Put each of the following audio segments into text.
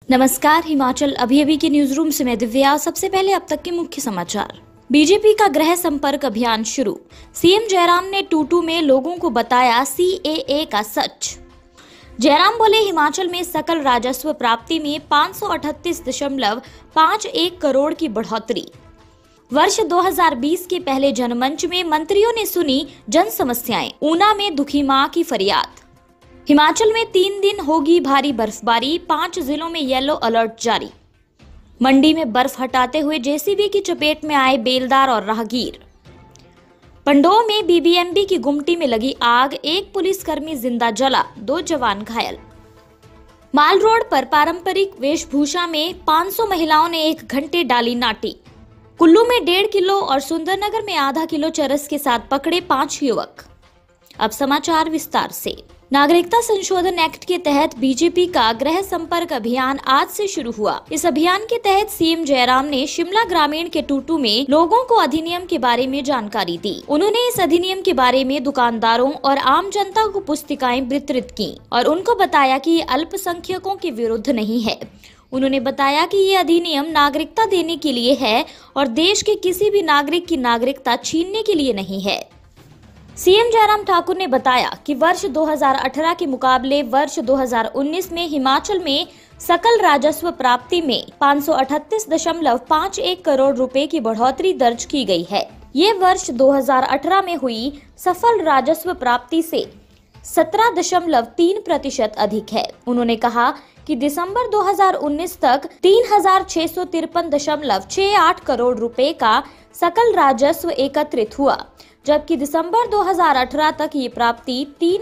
नमस्कार, हिमाचल अभी अभी के न्यूज रूम से मैं दिव्या। सबसे पहले अब तक के मुख्य समाचार। बीजेपी का गृह संपर्क अभियान शुरू। सीएम जयराम ने टूटू में लोगों को बताया सीएए का सच। जयराम बोले, हिमाचल में सकल राजस्व प्राप्ति में 538.51 करोड़ की बढ़ोतरी। वर्ष 2020 के पहले जनमंच में मंत्रियों ने सुनी जन समस्याएं। ऊना में दुखी मां की फरियाद। हिमाचल में 3 दिन होगी भारी बर्फबारी, 5 जिलों में येलो अलर्ट जारी। मंडी में बर्फ हटाते हुए जेसीबी की चपेट में आए बेलदार और राहगीर। पंडोह में बीबीएमबी की गुमटी में लगी आग, 1 पुलिसकर्मी जिंदा जला, 2 जवान घायल। माल रोड पर पारंपरिक वेशभूषा में 500 महिलाओं ने 1 घंटे डाली नाटी। कुल्लू में 1.5 किलो और सुंदरनगर में आधा किलो चरस के साथ पकड़े 5 युवक। अब समाचार विस्तार से। नागरिकता संशोधन एक्ट के तहत बीजेपी का गृह संपर्क अभियान आज से शुरू हुआ। इस अभियान के तहत सीएम जयराम ने शिमला ग्रामीण के टूटू में लोगों को अधिनियम के बारे में जानकारी दी। उन्होंने इस अधिनियम के बारे में दुकानदारों और आम जनता को पुस्तिकाएं वितरित की और उनको बताया कि ये अल्पसंख्यकों के विरुद्ध नहीं है। उन्होंने बताया कि ये अधिनियम नागरिकता देने के लिए है और देश के किसी भी नागरिक की नागरिकता छीनने के लिए नहीं है। सीएम जयराम ठाकुर ने बताया कि वर्ष 2018 के मुकाबले वर्ष 2019 में हिमाचल में सकल राजस्व प्राप्ति में 538.51 करोड़ रुपए की बढ़ोतरी दर्ज की गई है। ये वर्ष 2018 में हुई सफल राजस्व प्राप्ति से 17.3% अधिक है। उन्होंने कहा कि दिसंबर 2019 तक 3653.68 करोड़ रुपए का सकल राजस्व एकत्रित हुआ, जबकि दिसंबर 2018 तक ये प्राप्ति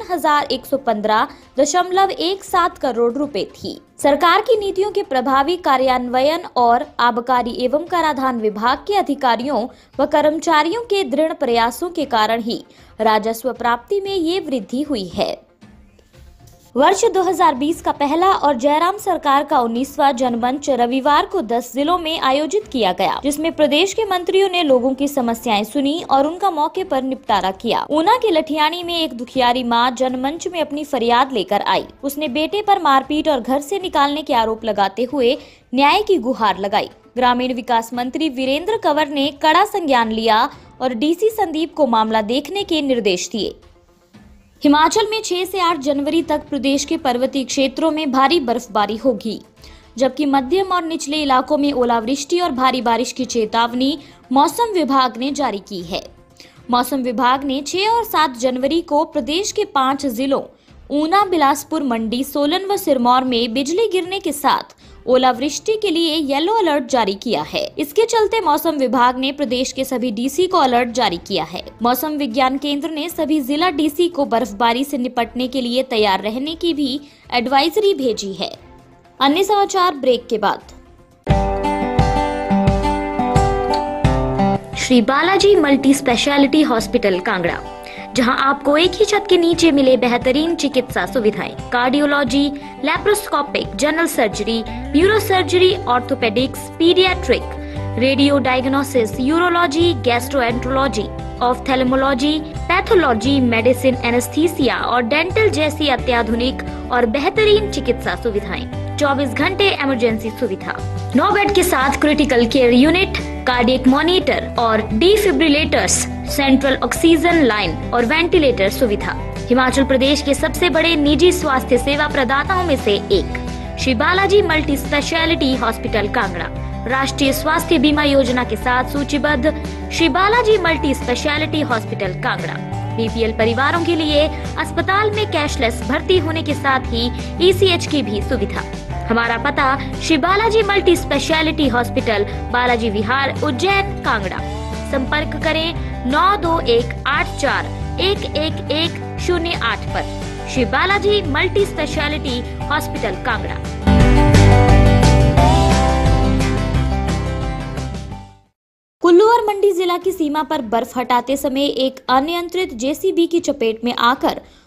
3115.17 करोड़ रुपए थी। सरकार की नीतियों के प्रभावी कार्यान्वयन और आबकारी एवं कराधान विभाग के अधिकारियों व कर्मचारियों के दृढ़ प्रयासों के कारण ही राजस्व प्राप्ति में ये वृद्धि हुई है। वर्ष 2020 का पहला और जयराम सरकार का 19वां जनमंच रविवार को 10 जिलों में आयोजित किया गया, जिसमें प्रदेश के मंत्रियों ने लोगों की समस्याएं सुनी और उनका मौके पर निपटारा किया। ऊना के लठियानी में एक दुखियारी मां जनमंच में अपनी फरियाद लेकर आई। उसने बेटे पर मारपीट और घर से निकालने के आरोप लगाते हुए न्याय की गुहार लगाई। ग्रामीण विकास मंत्री वीरेंद्र कंवर ने कड़ा संज्ञान लिया और डीसी संदीप को मामला देखने के निर्देश दिए। हिमाचल में 6 से 8 जनवरी तक प्रदेश के पर्वतीय क्षेत्रों में भारी बर्फबारी होगी, जबकि मध्यम और निचले इलाकों में ओलावृष्टि और भारी बारिश की चेतावनी मौसम विभाग ने जारी की है। मौसम विभाग ने 6 और 7 जनवरी को प्रदेश के 5 जिलों ऊना, बिलासपुर, मंडी, सोलन व सिरमौर में बिजली गिरने के साथ ओलावृष्टि के लिए येलो अलर्ट जारी किया है। इसके चलते मौसम विभाग ने प्रदेश के सभी डीसी को अलर्ट जारी किया है। मौसम विज्ञान केंद्र ने सभी जिला डीसी को बर्फबारी से निपटने के लिए तैयार रहने की भी एडवाइजरी भेजी है। अन्य समाचार ब्रेक के बाद। Shri Balaji multi speciality hospital Kangra, जहां आपको एक ही छत के नीचे मिले बेहतरीन चिकित्सा सुविधाएं, cardiology, laparoscopic, general surgery, neuro surgery, orthopaedics, paediatric, radio diagnosis, urology, gastroenterology, ophthalmology, pathology, medicine, anaesthesia और डेंटल जैसी अत्याधुनिक और बेहतरीन चिकित्सा सुविधाएं, 24 घंटे इमरजेंसी सुविधा, 9 बेड के साथ critical care unit, cardiac monitor और डिफिब्रिलेटर्स, सेंट्रल ऑक्सीजन लाइन और वेंटिलेटर सुविधा। हिमाचल प्रदेश के सबसे बड़े निजी स्वास्थ्य सेवा प्रदाताओं में से एक Shri Balaji multi speciality hospital Kangra राष्ट्रीय स्वास्थ्य बीमा योजना के साथ सूचीबद्ध Shri Balaji multi speciality hospital Kangra BPL परिवारों के लिए अस्पताल में कैशलेस भर्ती होने के साथ ही ईसीएच की भी सुविधा। हमारा पता Shri Balaji multi speciality hospital, Balaji Vihar, Ujjain, Kangra. संपर्क करें 9218411108 पर। Shri Balaji multi speciality hospital Kangra. Kullu और मंडी जिला की सीमा पर बर्फ हटाते समय एक अनियंत्रित जेसीबी की चपेट में आकर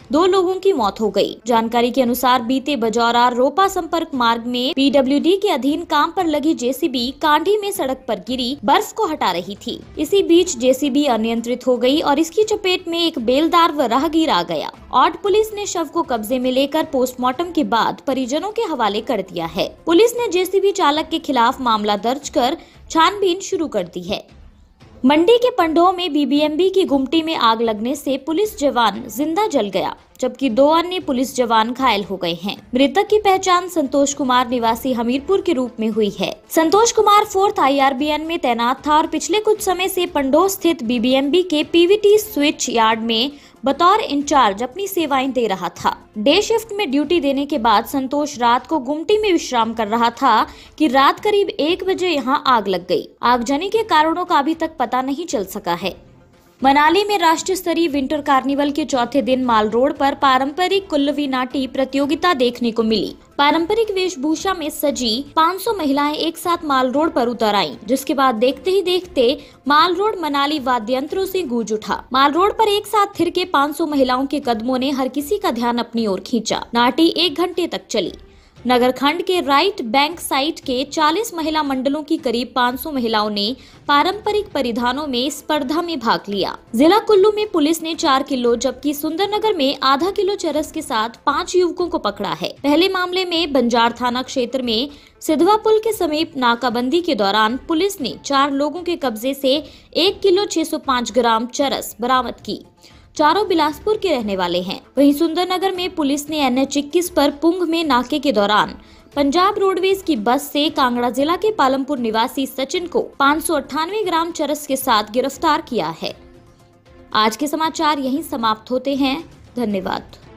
2 लोगों की मौत हो गई। जानकारी के अनुसार बीते बजौरा रोपा संपर्क मार्ग में PWD के अधीन काम पर लगी JCB कांडी में सड़क पर गिरी बर्फ को हटा रही थी। इसी बीच JCB अनियंत्रित हो गई और इसकी चपेट में एक बेलदार व राहगीर आ गया। औड पुलिस ने शव को कब्जे में लेकर पोस्टमार्टम के बाद परिजनों के हवाले कर दिया है। पुलिस ने JCB चालक के खिलाफ मामला दर्ज कर छानबीन शुरू कर दी है। मंडी के पंडोह में BBMB की गुमटी में आग लगने से पुलिस जवान जिंदा जल गया, जबकि 2 अन्य पुलिस जवान घायल हो गए हैं। मृतक की पहचान संतोष कुमार निवासी हमीरपुर के रूप में हुई है। संतोष कुमार 4th IRBN में तैनात था और पिछले कुछ समय से पंडोह स्थित BBMB के PVT स्विच यार्ड में बतौर इंचार्ज अपनी सेवाएं दे रहा था। डे शिफ्ट में ड्यूटी देने के बाद संतोष रात को गुमटी में विश्राम कर रहा था कि रात करीब 1 बजे यहां आग लग गई। आगजनी के कारणों का अभी तक पता नहीं चल सका है। मनाली में राष्ट्रीय स्तरीय विंटर कार्निवल के चौथे दिन माल रोड पर पारंपरिक कुल्लवी नाटी प्रतियोगिता देखने को मिली। पारंपरिक वेशभूषा में सजी 500 महिलाएं एक साथ माल रोड पर उतर आईं, जिसके बाद देखते ही देखते माल रोड मनाली वाद्य यंत्रों से गूंज उठा। माल रोड पर एक साथ थिरके 500 महिलाओं के कदमों ने हर किसी का ध्यान अपनी ओर खींचा। नाटी 1 घंटे तक चली। नगर खंड के राइट बैंक साइड के 40 महिला मंडलों की करीब 500 महिलाओं ने पारंपरिक परिधानों में स्पर्धा में भाग लिया। जिला कुल्लू में पुलिस ने 4 किलो जबकि सुंदरनगर में आधा किलो चरस के साथ 5 युवकों को पकड़ा है। पहले मामले में बंजार थाना क्षेत्र में सिधवा पुल के समीप नाकाबंदी के दौरान पुलिस ने 4 लोगों के कब्जे से 1 किलो 605 ग्राम चरस बरामद की। चारों बिलासपुर के रहने वाले हैं। वहीं सुंदरनगर में पुलिस ने NH 21 पर पुंग में नाके के दौरान पंजाब रोडवेज की बस से कांगड़ा जिला के पालमपुर निवासी सचिन को 598 ग्राम चरस के साथ गिरफ्तार किया है। आज के समाचार यहीं समाप्त होते हैं। धन्यवाद।